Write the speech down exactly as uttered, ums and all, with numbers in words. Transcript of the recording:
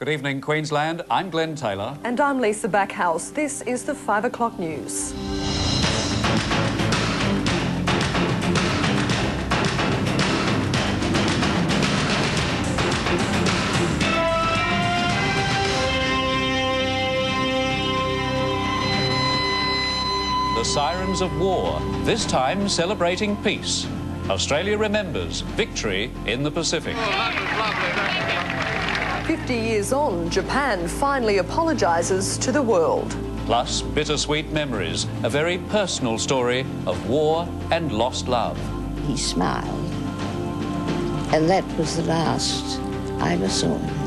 Good evening, Queensland. I'm Glenn Taylor. And I'm Lisa Backhouse. This is the five o'clock news. The sirens of war, this time celebrating peace. Australia remembers victory in the Pacific. Fifty years on, Japan finally apologises to the world. Plus, bittersweet memories, a very personal story of war and lost love. He smiled, and that was the last I ever saw him.